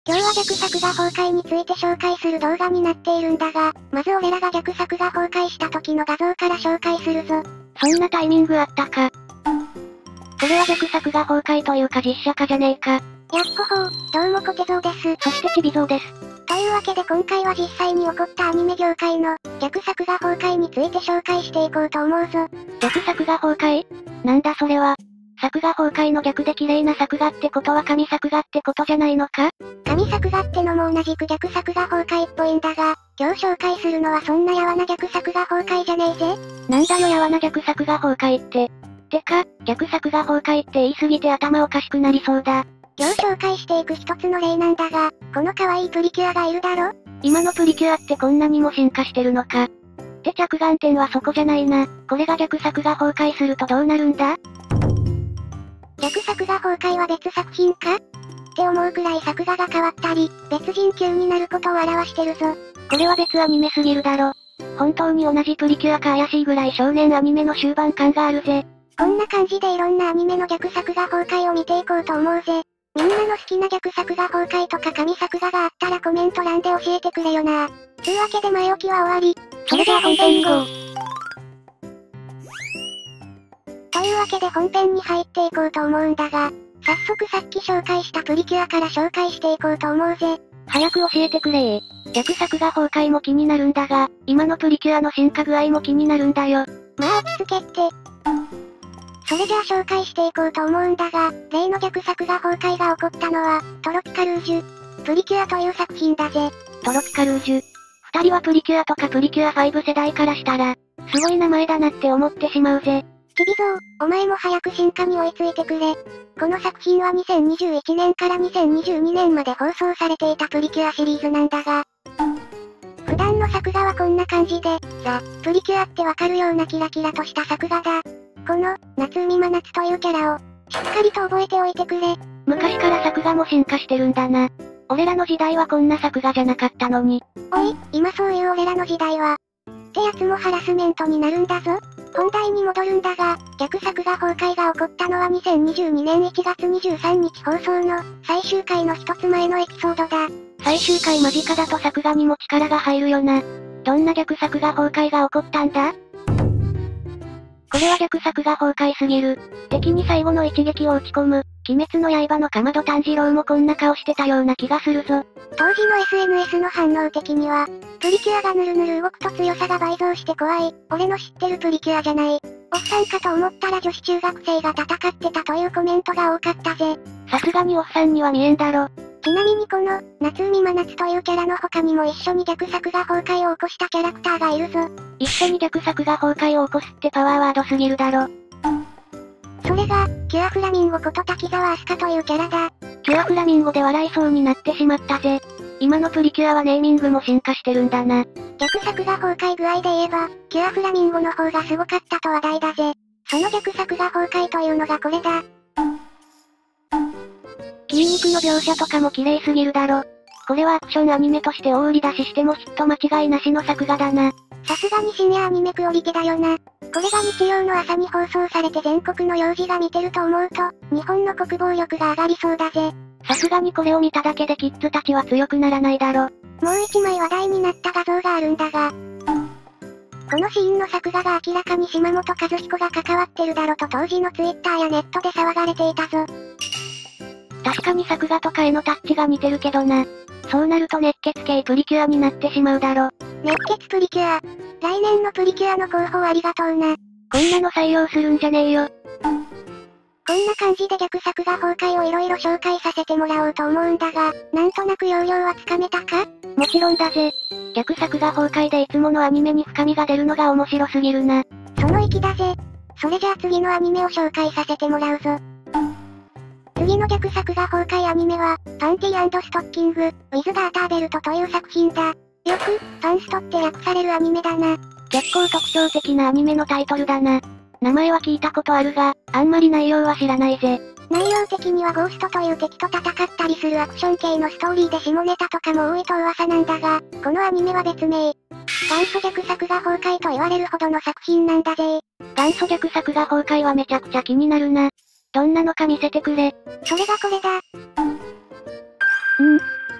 今日は逆作画崩壊について紹介する動画になっているんだが、まず俺らが逆作画崩壊した時の画像から紹介するぞ。 そんなタイミングあったか。これは逆作画崩壊というか実写化じゃねえか。 やっほほー、どうもコテゾーです。 そしてちびぞうです。 というわけで今回は実際に起こったアニメ業界の逆作画崩壊について紹介していこうと思うぞ。 逆作画崩壊？なんだそれは。作画崩壊の逆で綺麗な作画ってことは神作画ってことじゃないのか？ 神作画ってのも同じく逆作画崩壊っぽいんだが、今日紹介するのはそんなやわな逆作画崩壊じゃねえぜ。 なんだよやわな逆作画崩壊って。てか、逆作画崩壊って言い過ぎて頭おかしくなりそうだ。 今日紹介していく一つの例なんだが、この可愛いプリキュアがいるだろ？ 今のプリキュアってこんなにも進化してるのか。って着眼点はそこじゃないな。これが逆作画崩壊するとどうなるんだ？ 逆作画崩壊は別作品か？って思うくらい作画が変わったり、別人級になることを表してるぞ。 これは別アニメすぎるだろ。本当に同じプリキュアか怪しいぐらい少年アニメの終盤感があるぜ。 こんな感じでいろんなアニメの逆作画崩壊を見ていこうと思うぜ。みんなの好きな逆作画崩壊とか神作画があったらコメント欄で教えてくれよな。つうわけで前置きは終わり。 それでは本編に行こう。 というわけで本編に入っていこうと思うんだが、早速さっき紹介したプリキュアから紹介していこうと思うぜ。 早く教えてくれー。逆作画崩壊も気になるんだが、今のプリキュアの進化具合も気になるんだよ。 まあ落ち着けって。それじゃあ紹介していこうと思うんだが、例の逆作画崩壊が起こったのは、トロピカルージュ、プリキュアという作品だぜ。 トロピカルージュ。二人はプリキュアとかプリキュア5世代からしたら、すごい名前だなって思ってしまうぜ。 ちびぞう、お前も早く進化に追いついてくれ。この作品は2021年から2022年まで放送されていたプリキュアシリーズなんだが、普段の作画はこんな感じで、プリキュアってわかるようなキラキラとした作画だ。この、夏海真夏というキャラを、しっかりと覚えておいてくれ。 昔から作画も進化してるんだな。俺らの時代はこんな作画じゃなかったのに。 おい、今そういう俺らの時代は、ってやつもハラスメントになるんだぞ。本題に戻るんだが、逆作画崩壊が起こったのは2022年1月23日放送の最終回の一つ前のエピソードだ。 最終回間近だと作画にも力が入るよな。どんな逆作画崩壊が起こったんだ？これは逆作画崩壊すぎる。敵に最後の一撃を打ち込む、鬼滅の刃の竈門炭治郎もこんな顔してたような気がするぞ。 当時の SNS の反応的には、プリキュアがぬるぬる動くと強さが倍増して怖い、俺の知ってるプリキュアじゃない。おっさんかと思ったら女子中学生が戦ってたというコメントが多かったぜ。 さすがにおっさんには見えんだろ。 ちなみにこの、夏海真夏というキャラの他にも一緒に逆作画崩壊を起こしたキャラクターがいるぞ。 一緒に逆作画崩壊を起こすってパワーワードすぎるだろ。 それが、キュアフラミンゴこと滝沢明日香というキャラだ。 キュアフラミンゴで笑いそうになってしまったぜ。今のプリキュアはネーミングも進化してるんだな。 逆作画崩壊具合で言えば、キュアフラミンゴの方がすごかったと話題だぜ。その逆作画崩壊というのがこれだ。 筋肉の描写とかも綺麗すぎるだろ。これはアクションアニメとして大売り出ししてもヒット間違いなしの作画だな。 さすがに深夜アニメクオリティだよな。これが日曜の朝に放送されて全国の幼児が見てると思うと、日本の国防力が上がりそうだぜ。 さすがにこれを見ただけでキッズたちは強くならないだろ。 もう一枚話題になった画像があるんだが、このシーンの作画が明らかに島本和彦が関わってるだろと当時のツイッターやネットで騒がれていたぞ。 確かに作画とか絵のタッチが似てるけどな。そうなると熱血系プリキュアになってしまうだろ。 熱血プリキュア。来年のプリキュアの候補ありがとうな。 こんなの採用するんじゃねえよ。 こんな感じで逆作画崩壊をいろいろ紹介させてもらおうと思うんだが、なんとなく要領はつかめたか？ もちろんだぜ。逆作画崩壊でいつものアニメに深みが出るのが面白すぎるな。 その域だぜ。それじゃあ次のアニメを紹介させてもらうぞ。次の逆作画崩壊アニメは、パンティー&ストッキング、ウィズ・ガーターベルトという作品だ。よく、パンストって訳されるアニメだな。 結構特徴的なアニメのタイトルだな。名前は聞いたことあるが、あんまり内容は知らないぜ。 内容的にはゴーストという敵と戦ったりするアクション系のストーリーで下ネタとかも多いと噂なんだが、このアニメは別名。元祖逆作画崩壊と言われるほどの作品なんだぜ。 元祖逆作画崩壊はめちゃくちゃ気になるな。どんなのか見せてくれ。 それがこれだ。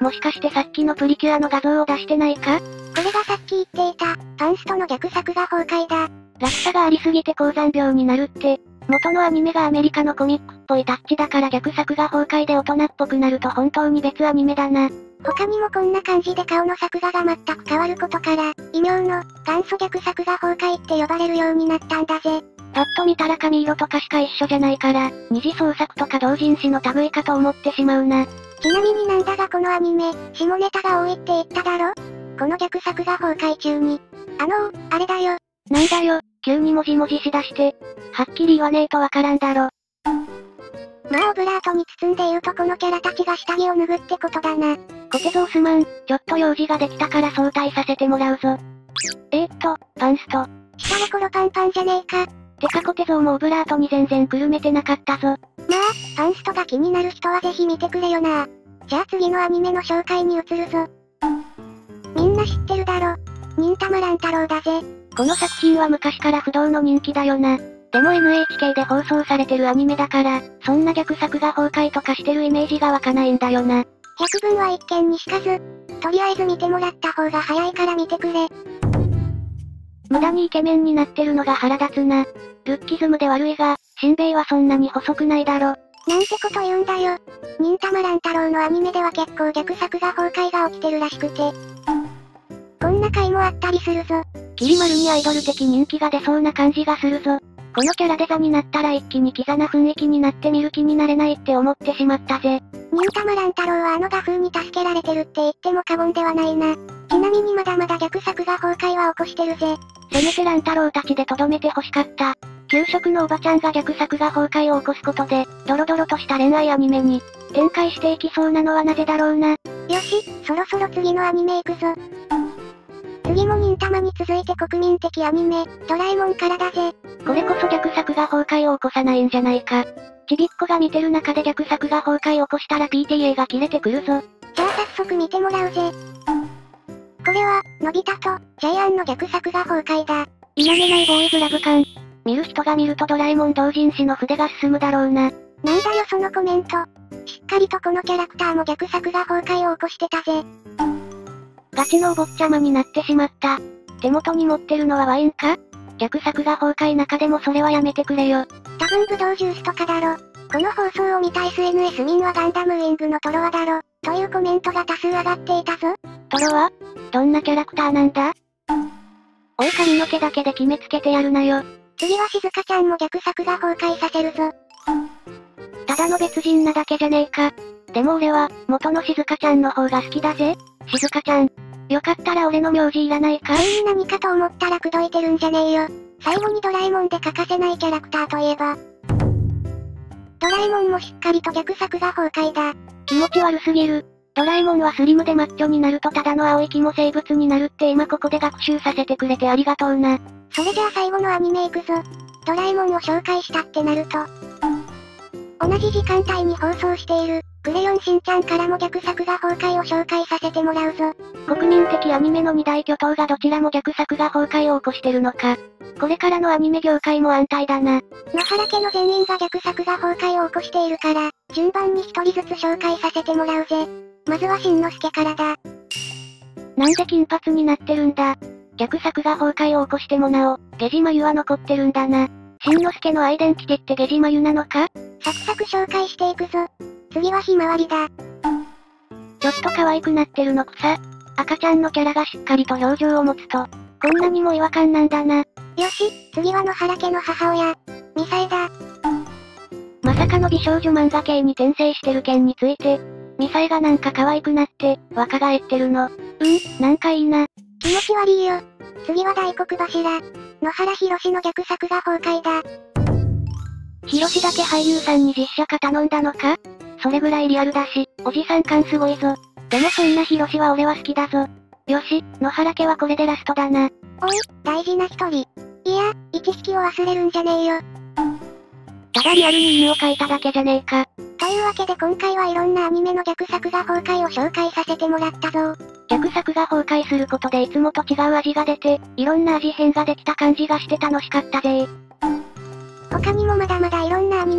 もしかしてさっきのプリキュアの画像を出してないか？ これがさっき言っていた、パンストの逆作画崩壊だ。 落差がありすぎて高山病になるって、元のアニメがアメリカのコミックっぽいタッチだから逆作画崩壊で大人っぽくなると本当に別アニメだな。 他にもこんな感じで顔の作画が全く変わることから、異名の、元祖逆作画崩壊って呼ばれるようになったんだぜ。 パッと見たら髪色とかしか一緒じゃないから、二次創作とか同人誌の類かと思ってしまうな。 ちなみになんだがこのアニメ、下ネタが多いって言っただろ？この逆作画崩壊中に。あれだよ。 なんだよ、急にもじもじしだして。はっきり言わねえとわからんだろ。 まあオブラートに包んで言うとこのキャラたちが下着を脱ぐってことだな。 コテゾースマン、ちょっと用事ができたから早退させてもらうぞ。パンスト。 下心パンパンじゃねえか。 てかコテゾーもオブラートに全然くるめてなかったぞ。 まあ、パンストが気になる人はぜひ見てくれよな。じゃあ次のアニメの紹介に移るぞ。みんな知ってるだろ。忍たま乱太郎だぜ。 この作品は昔から不動の人気だよな。でも NHK で放送されてるアニメだから、そんな逆作画崩壊とかしてるイメージが湧かないんだよな。 百聞は一見にしかず。とりあえず見てもらった方が早いから見てくれ。 無駄にイケメンになってるのが腹立つな。ルッキズムで悪いが、しんべヱはそんなに細くないだろ。 なんてこと言うんだよ。忍たま乱太郎のアニメでは結構逆作画崩壊が起きてるらしくて。こんな回もあったりするぞ。 きり丸にアイドル的人気が出そうな感じがするぞ。このキャラデザになったら一気にキザな雰囲気になって見る気になれないって思ってしまったぜ。 忍たま乱太郎は画風に助けられてるって言っても過言ではないな。ちなみにまだまだ逆作画崩壊は起こしてるぜ。 せめて乱太郎たちでとどめて欲しかった。給食のおばちゃんが逆作画崩壊を起こすことで、ドロドロとした恋愛アニメに展開していきそうなのはなぜだろうな。 よし、そろそろ次のアニメ行くぞ。次も忍たまに続いて国民的アニメ、ドラえもんからだぜ。 これこそ逆作画崩壊を起こさないんじゃないか。ちびっこが見てる中で逆作画崩壊を起こしたら PTA が切れてくるぞ。 じゃあ早速見てもらうぜ。これは、のび太と、ジャイアンの逆作画崩壊だ。 否めないボーイズラブ感。見る人が見るとドラえもん同人誌の筆が進むだろうな。 なんだよそのコメント。しっかりとこのキャラクターも逆作画崩壊を起こしてたぜ。 ガチのお坊ちゃまになってしまった。手元に持ってるのはワインか？逆作画崩壊中でもそれはやめてくれよ。 多分ブドウジュースとかだろ。この放送を見た SNS 民はガンダムウィングのトロワだろ。というコメントが多数上がっていたぞ。 トロワ？どんなキャラクターなんだ？おい髪の毛だけで決めつけてやるなよ。 次は静香ちゃんも逆作画崩壊させるぞ。 ただの別人なだけじゃねえか。でも俺は、元の静香ちゃんの方が好きだぜ。静香ちゃん。よかったら俺の名字いらないか？ 急に何かと思ったら口説いてるんじゃねえよ。最後にドラえもんで欠かせないキャラクターといえば。ドラえもんもしっかりと逆作画崩壊だ。 気持ち悪すぎる。ドラえもんはスリムでマッチョになるとただの青い肝生物になるって今ここで学習させてくれてありがとうな。 それじゃあ最後のアニメ行くぞ。ドラえもんを紹介したってなると。同じ時間帯に放送している、クレヨンしんちゃんからも逆作画崩壊を紹介させてもらうぞ。 国民的アニメの二大巨頭がどちらも逆作画崩壊を起こしてるのか。これからのアニメ業界も安泰だな。 野原家の全員が逆作画崩壊を起こしているから、順番に一人ずつ紹介させてもらうぜ。まずはしんのすけからだ。 なんで金髪になってるんだ。逆作画崩壊を起こしてもなお、ゲジ眉は残ってるんだな。しんのすけのアイデンティティってゲジ眉なのか？ サクサク紹介していくぞ。次はひまわりだ。 ちょっと可愛くなってるのくさ。赤ちゃんのキャラがしっかりと表情を持つと、こんなにも違和感なんだな。 よし、次は野原家の母親、ミサエだ。 まさかの美少女漫画系に転生してる件について、ミサエがなんか可愛くなって、若返ってるの。なんかいいな。 気持ち悪いよ。次は大黒柱、野原ひろしの逆作画崩壊だ。 ひろしだけ俳優さんに実写化頼んだのか？それぐらいリアルだし、おじさん感すごいぞ。でもそんなひろしは俺は好きだぞ。よし、野原家はこれでラストだな。 おい、大事な一人。いや、一匹を忘れるんじゃねえよ。 ただリアルに犬を描いただけじゃねえか。 というわけで今回はいろんなアニメの逆作画崩壊を紹介させてもらったぞ。 逆作画崩壊することでいつもと違う味が出て、いろんな味変ができた感じがして楽しかったぜ。 他にもまだまだいろんなアニメ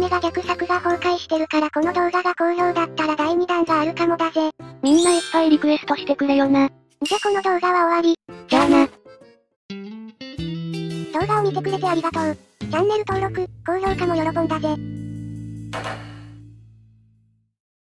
メが逆作が崩壊してるからこの動画が好評だったら第2弾があるかもだぜ。 みんないっぱいリクエストしてくれよな。 じゃこの動画は終わり。 じゃあな。 動画を見てくれてありがとう。チャンネル登録、高評価も喜んだぜ。